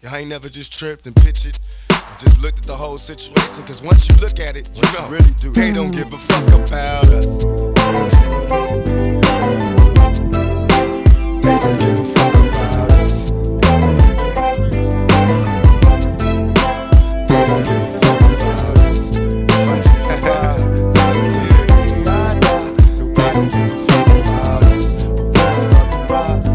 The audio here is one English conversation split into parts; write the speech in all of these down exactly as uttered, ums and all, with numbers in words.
I ain't never just tripped and pitched it. I just looked at the whole situation, cause once you look at it, you know, really do. They don't give a fuck about us. They don't give a fuck about us. They don't give a fuck about us. If I just ride, volunteer, I die. Nobody don't give a fuck about us. When I start to rise,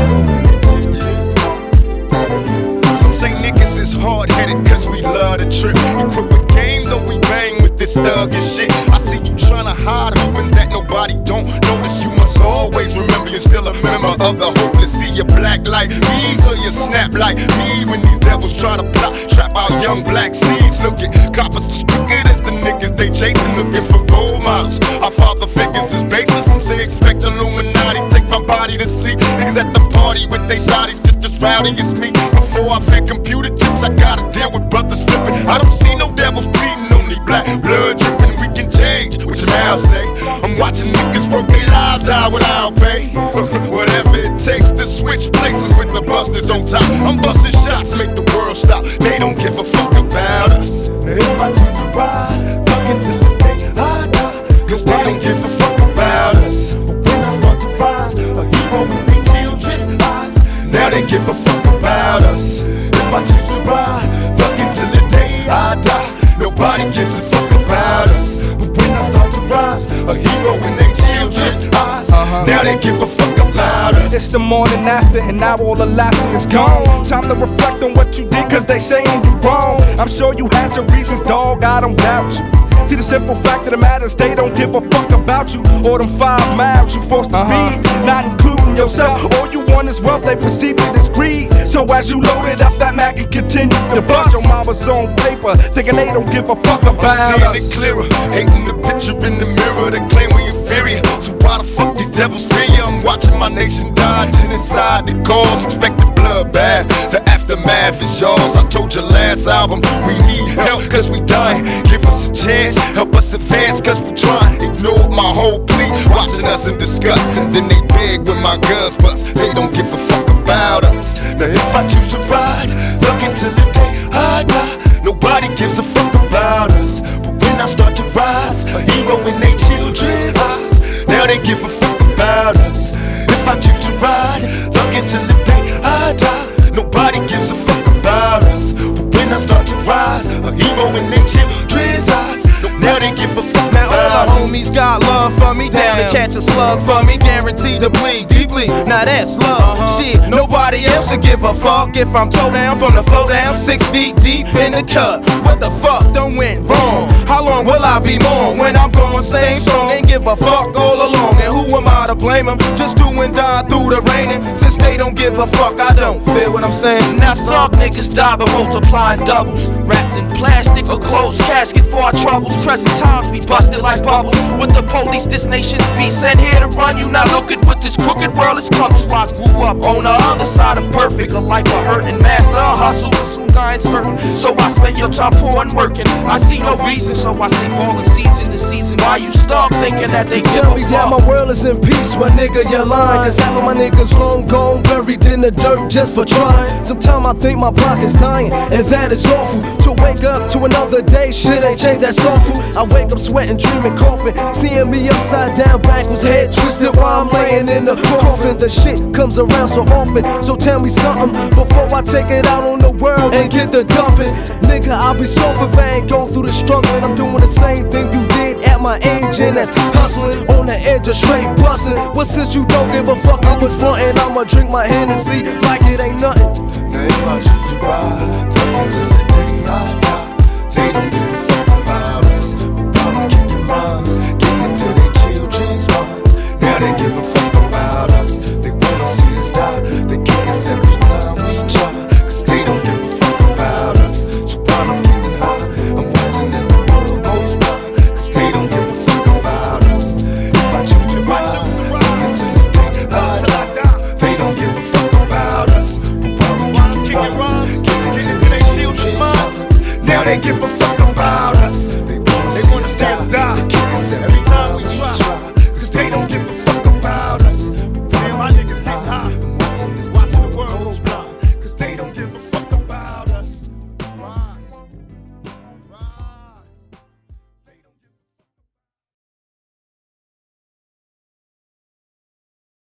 some say niggas is hard-headed cause we love to trip. Equipped with game, though we bang with this thug and shit. I see you tryna hide, hoping that nobody don't notice. You must always remember you're still a member of the hopeless. See you black like me, so you snap like me. When these devils try to plot, trap out young black seeds. Look at coppers as crooked as the niggas they chasing, looking for role models. Our father figures is basis. Some say expect Illuminati, take my body to sleep. Niggas at the party with they shotties, just as rowdy as me. Before I fear computer chips, I gotta deal with brothers flipping. I don't see no devils bleeding, only black blood dripping. We can change what your mouth say. I'm watching niggas work their lives out without pay. Whatever it takes to switch places with the busters on top. I'm busting shots, make the world stop. They don't give a fuck about us. If I choose to ride, fuck until the day I die. Cause they don't give a fuck about us. But when I start to rise, a hero in their children's eyes. Now they give a fuck about us. If I choose to ride, fuck until the day I die. Nobody gives a fuck about us. But when I start to rise, a hero in their children's eyes. Uh-huh. Now they give a fuck about us. It's the morning after, and now all the laughter is gone. Time to reflect on what you did, cause they saying you wrong. I'm sure you had your reasons, dog, I don't doubt you. See, the simple fact of the matter is they don't give a fuck about you. Or them five miles you forced to uh-huh. read, not including yourself. All you want is wealth, they perceive it as greed. So as you load it up, that Mac and continue to bust. Your mama's on paper, thinking they don't give a fuck about I'm seeing us. it clearer, hating the picture in the mirror. They claim we inferior, so why the fuck these devils fear you? I'm watching my nation die, genocide the cause, expect the bloodbath. The aftermath is yours. I told you last album, we need help cause we dying. Give us a chance, help us advance cause we trying. Ignore my whole plea, watching us in disgust. And then they beg when my guns bust. They don't give a fuck about us. Now if I choose to ride, fuck until the day I die. Nobody gives a fuck about us. But when I start to rise, a hero in their children's eyes. Now they give a fuck about us. If I choose to ride, fuck until the day I die. Nobody gives a fuck about us. But when I start to rise, a hero in their children's eyes. Now they give a fuck now about all the us. homies got love for me, down to catch a slug for me, guaranteed to bleed deeply. Now that's love. Uh-huh. Shit, nobody else should give a fuck if I'm toe down from the flow down, six feet deep in the cut. What the fuck done went wrong? How long will I be mourn when I'm gone? Same song, ain't give a fuck all along. And who am I to blame them? Just do and die through the raining. Since they don't give a fuck, I don't feel what I'm saying. Now thug niggas die by multiplying doubles, wrapped in plastic or closed casket for our troubles. Present times we busted like bubbles. With the police, this nation's be sent here to run you. Now look at what this crooked world has come to. I grew up on the other side of perfect, a life of hurt and master a hustle, but soon dying certain. So I spend your time poor and working. I see no reason, so I stay ballin' season to season. Why you stuck thinking that they give Tell a me fuck? that my world is in peace, my nigga, you're lying. Cause half of my niggas long gone, buried in the dirt just for trying. Sometimes I think my pocket's dying, and that is awful. To wake up to another day, shit ain't changed, that's awful. I wake up sweating, dreaming, coughing, seeing me upside down, backwards, head twisted while I'm laying in the coffin. The shit comes around so often, so tell me something before I take it out on the world and get the dumping. Nigga, I'll be so if I ain't going through the struggle, and I'm doing the same thing you did at my age, and that's hustling on the edge of straight busting. Well, since you don't give a fuck, I'm in front and I'ma drink my Hennessy like it ain't nothing. Now if I choose to ride, fuck until the day I die. They don't give a fuck about us. While I'm kicking rhymes, getting into their children's minds. Now they give a fuck about us. They wanna see us die. They kick us every time we try. Cause they don't give a fuck about us. So while I'm getting high, I'm watching as the world goes by. Cause they don't give a fuck about us. If I choose to ride, fuck until the day I die. They don't give a fuck about us. But while I'm kicking rhymes, getting into their children's minds. Now they give a fuck about us.